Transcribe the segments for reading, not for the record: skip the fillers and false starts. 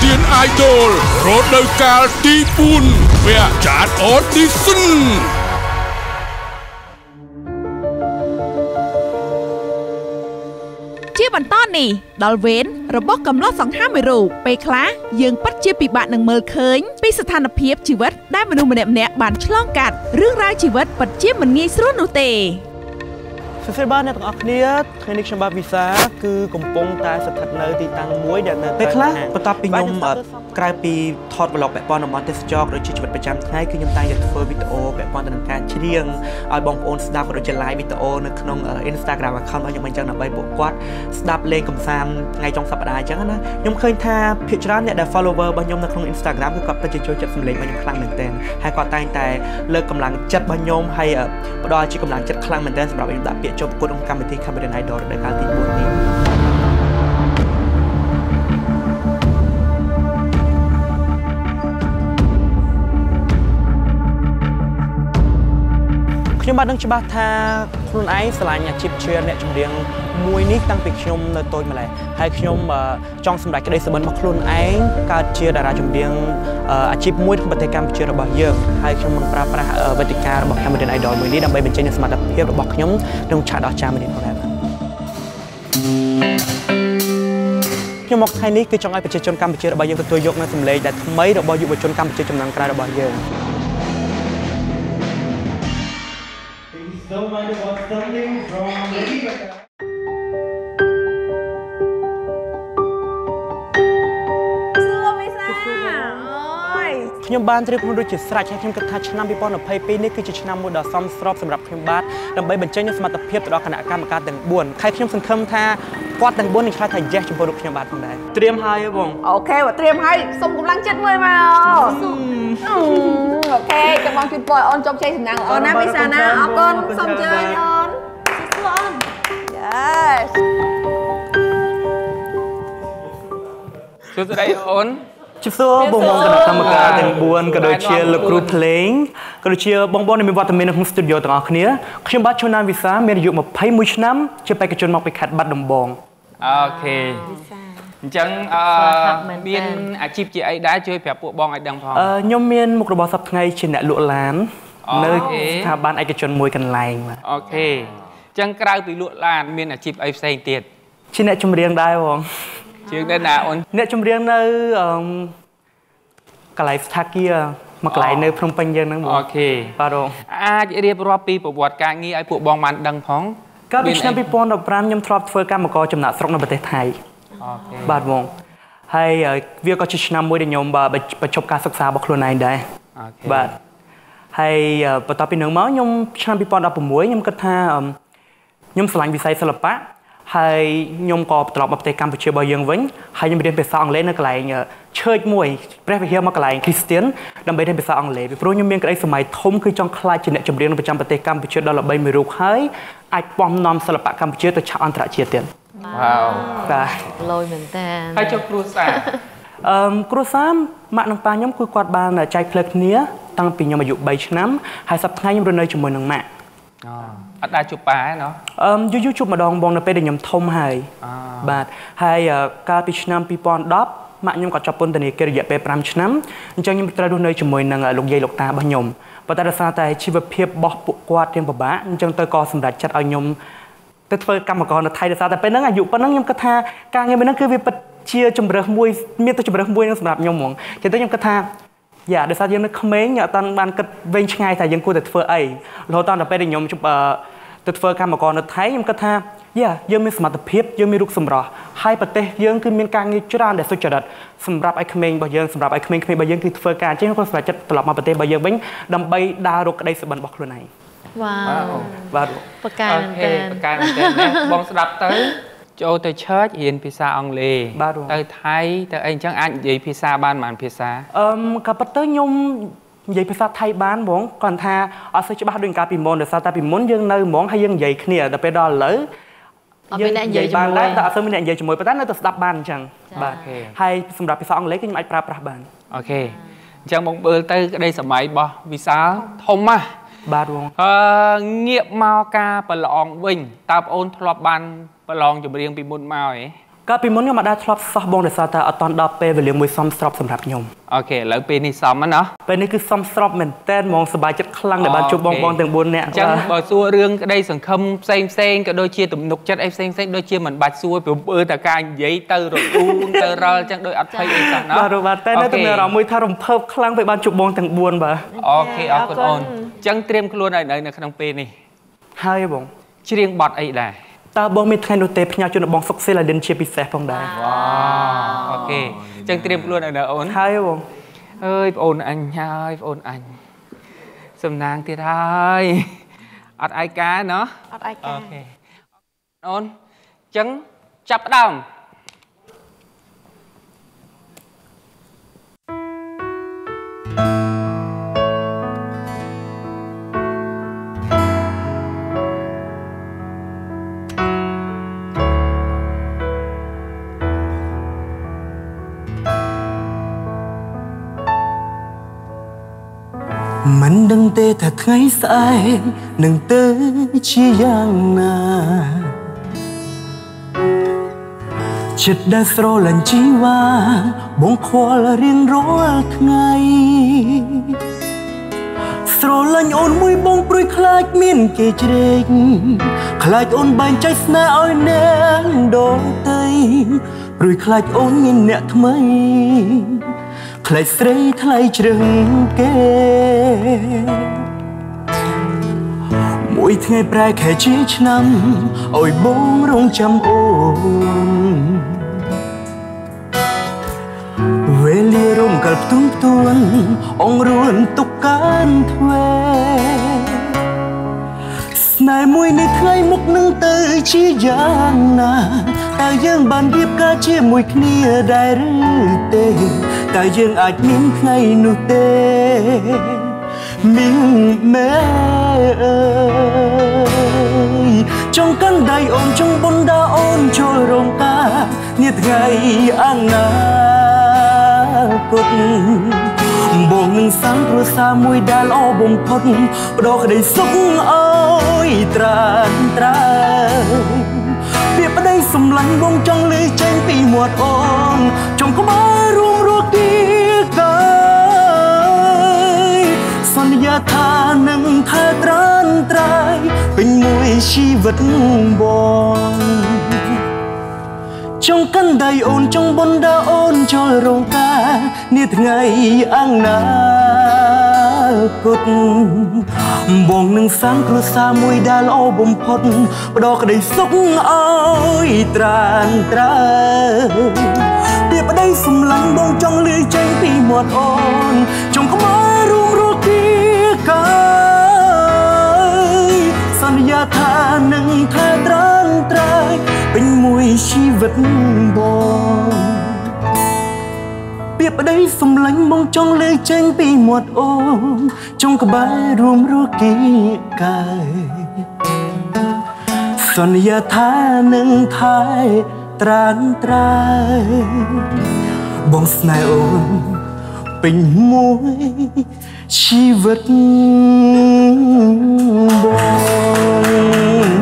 Indian Idol រដូវកាលទី4វគ្គចាត Audition ជាបន្តនេះដល់វេនរបស់កំឡោះសង្ហាមួយរូបពេលខ្លះយើងពិតជាពិបាកនឹងមើលឃើញពីស្ថានភាពជីវិតដែលមនុស្សម្នាក់ៗបានឆ្លងកាត់រឿងរ៉ាវជីវិតពិតជាមិនងាយស្រួលនោះទេសួស្តីបាទអ្នកទាំងអស់គ្នាថ្ងៃនេះខ្ញុំបាទវិសាគឺកំពុងតែស្ថិតនៅទីតាំងមួយដែលនៅពេលខ្លះបន្ទាប់ពីខ្ញុំក្រៅពីថត vlog ពាក់ព័ន្ធនឹងទេសចរដូចជាជីវិតប្រចាំថ្ងៃគឺខ្ញុំតែងតែធ្វើវីដេអូពាក់ព័ន្ធទៅនឹងការច្រៀងឲ្យបងប្អូនស្ដាប់ក៏ដូចជា live វីដេអូនៅក្នុង Instagram account របស់ខ្ញុំអញ្ចឹងដើម្បីពួកគាត់ស្ដាប់លេងកម្សាន្តថ្ងៃចុងសប្តាហ៍អញ្ចឹងណាខ្ញុំឃើញថាភាគច្រើនអ្នកដែល follower របស់ខ្ញុំនៅក្នុង Instagram គឺគាត់ពិតជាចូលចិត្តសម្លេងរបស់ខ្ញុំខ្លាំងមែនទែនហើយគាត់តែងតែលើកកម្លាំងចិត្តរបស់ខ្ញុំហើយផ្ដល់ជាកម្លាំងចិត្តខ្លាំងមែនទែនសម្រាប់ខ្ញុំដាក់ពាក្យចូលប្រកួតក្នុងកម្មវិធី Indian Idol រដូវកាលទី4នេះខ្ញុំបានដឹងច្បាស់ថាខ្លួនឯងស្រឡាញ់អាជីពជាអ្នកចម្រៀងមួយនេះតាំងពីខ្ញុំនៅតូចម្ល៉េះហើយខ្ញុំចង់សម្រេចក្តីសុបិនរបស់ខ្លួនឯងកើតជាតារាចម្រៀងអាជីពមួយក្នុងប្រទេសកម្ពុជារបស់យើងហើយខ្ញុំនឹងប្រើប្រាស់វេទិការបស់ Indian Idol មួយនេះដើម្បីបញ្ចេញនូវសមត្ថភាពរបស់ខ្ញុំក្នុងឆាកដ៏ចាស់មួយនេះផងដែរខ្ញុំមកថ្ងៃនេះគឺចង់ឲ្យប្រជាជនកម្ពុជារបស់យើងទទួលយកនូវសម្លេងដែលថ្មីរបស់យុវជនកម្ពុជាចំនួនក្រោយរបស់យើងDon't mind about something from Lady Gaga. ខ្ញុំបានត្រៀមខ្លួនដូចជាស្រេចហើយខ្ញុំគិតថាឆ្នាំ2022នេះគឺជាឆ្នាំមួយដ៏សមស្របសម្រាប់ខ្ញុំបាទដើម្បីបញ្ចេញនូវសមត្ថភាពទៅដល់គណៈកម្មការទាំង4ហើយខ្ញុំសង្ឃឹមថាគាត់ទាំង4នឹងឆ្លើយថា yes ចំពោះរូបខ្ញុំបាទផងដែរត្រៀមហើយបងអូខេបើត្រៀមហើយសុំកម្លាំងចិត្តមួយមកអូខេចាំបងជួយពរអូនជោគជ័យសំណាងល្អណាស់វិសាណាអរគុណសូមអញ្ជើញអូនសួស្តីអូន yes សួស្តីអូនជម្រាបសួរបងប្អូនគណៈកម្មការទាំង4ក៏ដូចជាលោកគ្រូភ្លេងក៏ដូចជាបងប្អូនដែលមានវត្តមាននៅក្នុងស្ទូឌីយោទាំងអស់គ្នាខ្ញុំបាទឈុនណានវិសាមានអាយុ21ឆ្នាំជាបេក្ខជនមកពីខេត្តបាត់ដំបងអូខេអញ្ចឹងមានអាជីពជាអីដែរជួយប្រាប់ពួកបងឲ្យដឹងផងខ្ញុំមានមុខរបរសប្តាហ៍ថ្ងៃជាអ្នកលក់ឡាននៅស្ថាប័នឯកជនមួយកន្លែងបាទអូខេអញ្ចឹងក្រៅពីលក់ឡានមានអាជីពអីផ្សេងទៀតជាអ្នកចម្រៀងដែរបងជាងនៅណាអូនអ្នកចម្រៀងនៅកន្លែងស្ថាគារមកកន្លែងនៅភ្នំពេញយើងហ្នឹងអូខេបាទបងអាចរៀបរាប់ពីប្រវត្តិការងារឲ្យពួកបងបានដឹងផងកាលពីឆ្នាំ2015ខ្ញុំធ្លាប់ធ្វើកម្មករចំណាក់ស្រុកនៅប្រទេសថៃអូខេបាទបងហើយវាក៏ជាឆ្នាំមួយដែលខ្ញុំបញ្ចប់ការសិក្សារបស់ខ្លួនឯងដែរអូខេបាទហើយបន្ទាប់ពីនឹងមកខ្ញុំឆ្នាំ2016ខ្ញុំគិតថាខ្ញុំស្រឡាញ់វិស័យសិល្បៈហើយខ្ញុំក៏ត្រឡប់មកប្រទេសកម្ពុជារបស់យើងវិញហើយខ្ញុំរៀនភាសាអង់គ្លេសនៅកន្លែងchurch មួយព្រះវិហារមកកន្លែង Christian ដើម្បីរៀនភាសាអង់គ្លេសពីព្រោះខ្ញុំមានក្តីសម័យធំគឺចង់ខ្លាចជាអ្នកចម្រៀងប្រចាំប្រទេសកម្ពុជាដ៏ល្បីមួយរូបហើយអាចពំនាំសិល្បៈកម្ពុជាទៅឆាកអន្តរជាតិទៀតវ៉ាវបាទលយមែនតើហើយចុះគ្រួសារគ្រួសារម៉ាក់និងប៉ាខ្ញុំគឺគាត់បានចែកផ្លូវគ្នាតាំងពីខ្ញុំអាយុ3ឆ្នាំហើយសប្តាហ៍ថ្ងៃខ្ញុំរស់នៅជាមួយនឹងម៉ាក់អត់ដែរជួបប៉ាទេណោះយូរជួបម្ដងបងនៅពេលដែលខ្ញុំធំហើយបាទហើយកាលពីឆ្នាំ2010ម៉ាក់ខ្ញុំក៏ចាប់ពន្ធនាគាររយៈពេល5ឆ្នាំអញ្ចឹងខ្ញុំត្រូវរស់នៅជាមួយនឹងលោកយាយលោកតារបស់ខ្ញុំប៉ុន្តែដោយសារតែជីវភាពរបស់ពួកគាត់រៀងពិបាកអញ្ចឹងទៅក៏សម្រេចចិត្តឲ្យខ្ញុំទៅធ្វើកម្មករនៅថៃដោយសារតែពេលហ្នឹងអាយុប៉ុណ្ណឹងខ្ញុំគិតថាការងារមួយហ្នឹងគឺវាពិតជាជំរើសមួយមានទៅជំរើសមួយនឹងសម្រាប់ខ្ញុំហ្មងចឹងទៅខ្ញុំគិតថាយ៉ាដោយសារយើងនៅក្មេងអត់បានគិតវែងឆ្ងាយថាយើងគួរតែធ្វើអីរហូតដល់ពេលដែលខ្ញុំទៅធ្វើកម្មករនៅថៃខ្ញុំគិតថាយ៉ាយើងមានសមត្ថភាពយើងមានរូបសម្រស់ហើយប្រទេសយើងគឺមានការងារច្រើនដែលសុចរិតសម្រាប់ឲ្យក្មេងរបស់យើងសម្រាប់ឲ្យក្មេងៗរបស់យើងគឺធ្វើការអញ្ចឹងខ្ញុំក៏សម្រេចចិត្តត្រឡប់មកប្រទេសរបស់យើងវិញដើម្បីដើររកក្តីសុបិនរបស់ខ្លួនឯងវ៉ាវបាទបកាមែនតើបកាមែនតើបងស្ដាប់ទៅចូលទៅឆើចរៀនភាសាអង់គ្លេសទៅថៃទៅអីអញ្ចឹងអាចនិយាយភាសាបានប៉ុន្មានភាសាក៏ប៉ុន្តែខ្ញុំនិយាយភាសាថៃបានហ្មងគាត់ថាអត់សូវច្បាស់ដូចកាលពីមុនដោយសារតែពីមុនយើងនៅហ្មងហើយយើងនិយាយគ្នាដល់ពេលដល់ឥឡូវយើងនិយាយបានតែអត់សូវមានអ្នកនិយាយជាមួយប៉ុន្តែនៅតែស្ដាប់បានអញ្ចឹងបាទហើយសម្រាប់ភាសាអង់គ្លេសគឺខ្ញុំអាចប្រើប្រាស់បានអូខេអញ្ចឹងបងមើលទៅក្តីសម័យរបស់វិសាលធំណាស់បាទបងងាកមកការប្រឡងវិញតើបងអូនធ្លាប់បានប្រឡងចម្រៀងពីមុនមកហ៎ก็ពីមុនខ្ញុំមកដែរធ្លាប់សោះបងដោយសារតែអត់តន់ដល់ពេលវេលាមួយសមស្របសម្រាប់ខ្ញុំអូខេឥឡូវពេលនេះសមណាពេលនេះគឺសមស្របមែនតើហ្មងសប្បាយចិត្តខ្លាំងដែលបានជួបបងទាំង4នាក់អញ្ចឹងបើសួររឿងក្តីសង្ឃឹមផ្សេងក៏ដូចជាទំនុកចិត្តអីផ្សេងដូចជាមិនបាច់សួរព្រោះអើតែការនិយាយទៅរអ៊ូនទៅរល់អញ្ចឹងដូចអត់ភ័យអីសោះណាបាទតែនៅតែមានអារម្មណ៍មួយថារំភើបខ្លាំងពេលបានជួបបងទាំង4បាទអូខេអរគុណអូនអញ្ចឹងត្រៀមខ្លួនឲ្យនៅក្នុងពេលនេះហើយបងច្រៀងបទអីដែរតើបងមានថ្ងៃនោះទេផ្ញើជូនបងសុកសេឡាឌិនជាពិសេសផងដែរវ៉ាអូខេអញ្ចឹងត្រៀមខ្លួនឲ្យនៅអូនហើយបងអើយបងអូនអញហើយបងអូនអញសំណាងទៀតហើយអត់ឯកាណោះអត់ឯកាអូខេអូនអញ្ចឹងចាប់ផ្ដើមមិនដឹងទេថាថ្ងៃស្អែកនឹងទៅជាយ៉ាងណាចិត្តដែលស្រលាញ់ជីវ៉ាបងខ្វល់រៀងរាល់ថ្ងៃស្រលាញ់អូនមួយបងព្រួយខ្លាចមានគេជ្រែកខ្លាចអូនបែងចែកស្នេហ៍ឲ្យអ្នកដទៃព្រួយខ្លាចអូនមានអ្នកថ្មីខ្លាចស្រីថ្លៃជ្រឹងគេមួយថ្ងៃប្រែខែជាឆ្នាំអើយបងរងចាំអូនវេលារំកិលផ្ទុំផ្ទួនអងរួនទុកកានធ្វេស្នេហ៍មួយនៅថ្ងៃមុខនឹងទៅជាយ៉ាងណាតើយើងបានរៀបការជាមួយគ្នាដែរឬទេតើយើងអាចមានថ្ងៃនោះទេមីងម៉ែអើយចង់កាន់ដៃអូនចង់បុណ្យដល់អូនចូលរោងការនាថ្ងៃអនាគតបងនឹងសាងគ្រួសារមួយដែលល្អបំផុតបដោះក្តីសុខអើយត្រានត្រើយពាក្យប្តីសម្លាញ់បងចង់លើចេញពីមាត់អូនចង់ក្បែររួមរស់ទីកាយសន្យាថានឹងថែត្រានត្រើយពេញមួយជីវិតបងចង់កាន់ដៃអូនចង់បុណ្យដល់អូនចូលរោងការនាថ្ងៃអនាគតបងនឹងសាងគ្រួសារមួយដែលល្អបំផុតបដោះក្តីសុខអើយត្រានត្រើយពាក្យប្តីសម្លាញ់បងចង់លើចេញពីមាត់អូនចង់ក្បែររួមរស់ទីកាយសន្យាថានឹងថែត្រានត្រើយពេញមួយជីវិតបងពាក្យប្តីសម្លាញ់បងចង់លើចេញពីមាត់អូនចង់ក្បែររួមរស់គីកាយសន្យាថានឹងថែត្រានត្រើយបងស្នេហ៍អូនពេញមួយជីវិតបង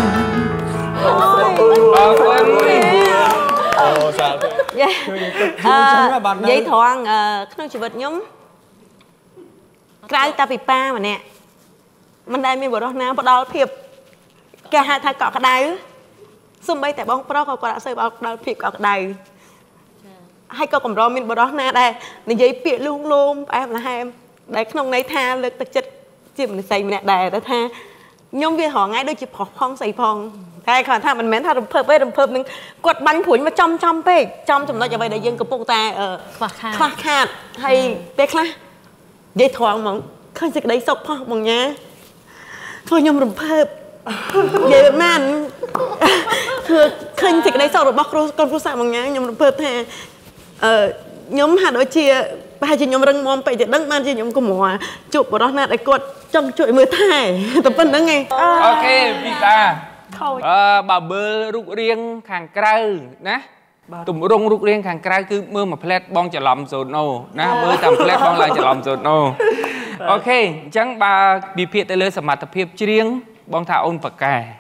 និយាយត្រង់ក្នុងជីវិតខ្ញុំក្រៅតែពីប៉ាម្នាក់មិនដែលមានបរិសុទ្ធណាផ្ដល់ភាពគេហៅថាកក់ក្ដៅសូម្បីតែបងប្រុសក៏គាត់អត់សូវផ្ដល់ភាពកក់ក្ដៅហើយក៏កម្រមានបរិសុទ្ធណាដែរនិយាយពាក្យលួងលោមផ្អែមល្ហែមដែលក្នុងន័យថាលើកទឹកចិត្តជាមនុស្សស្រីម្នាក់ដែរតែថាខ្ញុំវារងថ្ងៃដូចជាប្រុសផងស្រីផងតែគាត់ថាមិនមែនថារំភើបទេរំភើបនឹងគាត់បាញ់ព្រួញមកចំពេកចំចំណុចអ្វីដែលយើងកំពុងតែខ្វះខាតហើយពេលខ្លះនិយាយត្រង់ហ្មងឃើញសេចក្តីសុខផុសបងញ៉ាធ្វើខ្ញុំរំភើបនិយាយមិនធ្វើឃើញសេចក្តីសុខរបស់គ្រួសារបងញ៉ាខ្ញុំរំភើបថាខ្ញុំហាក់ដូចជាប្រហែលជាខ្ញុំរឹងមាំពេកទៅដឹងបានជាខ្ញុំកុំរជួបបរិសុទ្ធណាដែលគាត់ចង់ជួយមើលថែតែប៉ុណ្្នឹងឯងអូខេពីតាបើមើលរូបរាងខាងក្រៅណាទម្រង់រូបរាងខាងក្រៅគឺមើលមួយផ្លែតបងច្រឡំសូណូណាមើលតាមផ្លែតបងឡើងច្រឡំសូណូអូខេអញ្ចឹងបើវិភាគទៅលើសមត្ថភាពច្រៀងបងថាអូនប៉កែ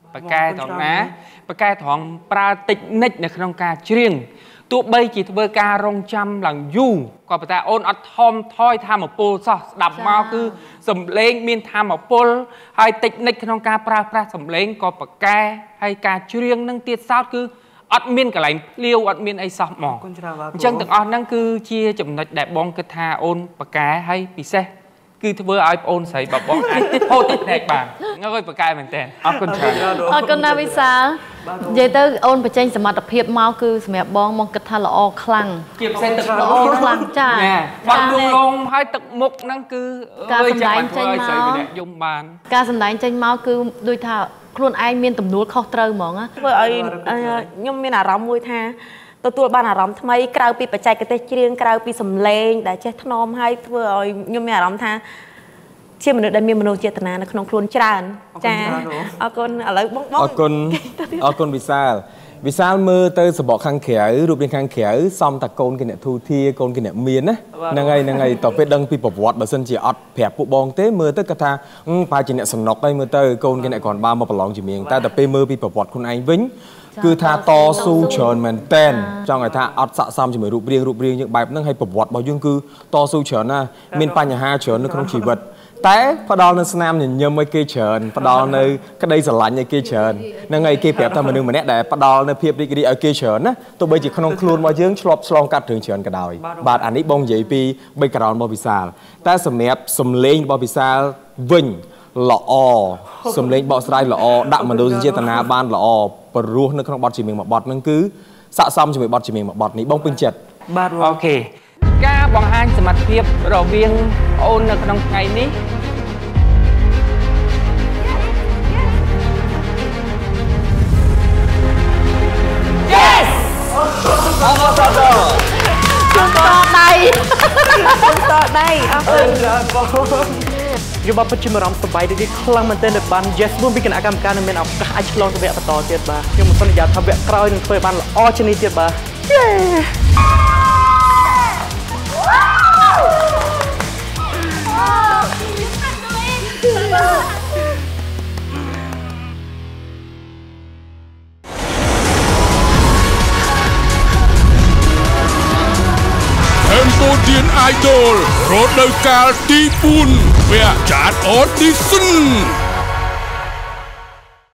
ប៉ាកែត្រង់ណាប៉ាកែត្រង់ប្រើតិចនិចនៅក្នុងការច្រៀងទោះបីជាធ្វើការរងចាំឡើងយូរក៏ប៉ុន្តែអូនអត់ថមថយធម្មពលសោះស្ដាប់មកគឺសំឡេងមានធម្មពលហើយតិចនិចក្នុងការប្រើប្រាស់សំឡេងក៏ប៉ាកែហើយការច្រៀងនឹងទៀតសោតគឺអត់មានកន្លែងភ្លាវអត់មានអីសោះហ្មងអញ្ចឹងទាំងអស់ហ្នឹងគឺជាចំណុចដែលបងគិតថាអូនប៉ាកែហើយពិសេសគឺធ្វើឲ្យបងអូនស្រីបងអាចហូតទឹកភ្នែកបានហ្នឹងហើយប៉ាកែមែនតើអរគុណច្រើនអរគុណណាវិសាលនិយាយទៅអូនបញ្ចេញសមត្ថភាពមកគឺសម្រាប់បងមកគិតថាល្អខ្លាំងជាពិសេសទឹកល្អខ្លាំងចាបាត់លងហើយទឹកមុខហ្នឹងគឺការសម្ដែងចេញមកយំបានការសម្ដែងចេញមកគឺដូចថាខ្លួនឯងមានទំនួលខុសត្រូវហ្មងធ្វើឲ្យខ្ញុំមានអារម្មណ៍មួយថាទទួលបានអារម្មណ៍ថ្មីក្រៅពីបច្ចេកទេសច្រៀងក្រៅពីសំឡេងដែលចេះថ្នមហើយធ្វើឲ្យខ្ញុំមានអារម្មណ៍ថាជាមនុស្សដែលមានមនោចេតនានៅក្នុងខ្លួនច្រើនចាអរគុណឥឡូវបងអរគុណវិសាលមើលទៅសបកខាងក្រៅរូបរាងខាងក្រៅសំតាកូនគេអ្នកធូធាកូនគេអ្នកមានណាហ្នឹងហើយតើពេលដឹងពីប្រវត្តិបើសិនជាអត់ប្រាប់ពួកបងទេមើលទៅគាត់ថាប្រហែលជាអ្នកសំណុកហើយមើលទៅកូនគេអ្នកគ្រាន់បើមកប្រឡងជំនាញតែពេលមើលពីប្រវត្តិខ្លួនឯងវិញគឺថាតស៊ូច្រើនមែនតែនចង់ឲ្យថាអត់ស័ក្តិសមជាមួយរូបរាងយើងបែបហ្នឹងហើយប្រវត្តិរបស់យើងគឺតស៊ូច្រើនណាមានបញ្ហាច្រើននៅក្នុងជីវិតតែផ្ដល់នៅស្នាមញញឹមឲ្យគេច្រើនផ្ដល់នៅក្តីស្រឡាញ់ឲ្យគេច្រើនហ្នឹងហើយគេប្រាប់ថាមនុស្សម្នាក់ដែលផ្ដល់នៅភាពរីករាយឲ្យគេច្រើនណាទោះបីជាក្នុងខ្លួនរបស់យើងឆ្លប់ឆ្លងកាត់រឿងច្រើនក៏ដោយបាទអានេះបងនិយាយពី background របស់វិសាលតែសម្រាប់សំឡេងរបស់វិសាលវិញល្អសំឡេងបកស្រាយល្អដាក់មនោសញ្ចេតនាបានល្អព្រោះនៅក្នុងបទចម្រៀងមួយបទហ្នឹងគឺស័ក្តិសមជាមួយបទចម្រៀងមួយបទនេះបងពេញចិត្តបាទអូខេការបង្ហាញសមត្ថភាពរវាងអូននៅក្នុងថ្ងៃនេះ Yes អរគុណដៃអរគុណយកបាត់ពិតជាអារម្មណ៍សប្បាយដូចខ្លាំងមែនទែនដែលបាន Yes មួយពីគណៈកម្មការនឹងមានឱកាសអាចឆ្លងទៅវគ្គបន្តទៀតបាទខ្ញុំសន្យាថាវគ្គក្រោយនឹងធ្វើបានល្អជាងនេះទៀតបាទ Cambodia Idol រដូវកាលទី4វគ្គចាត Audition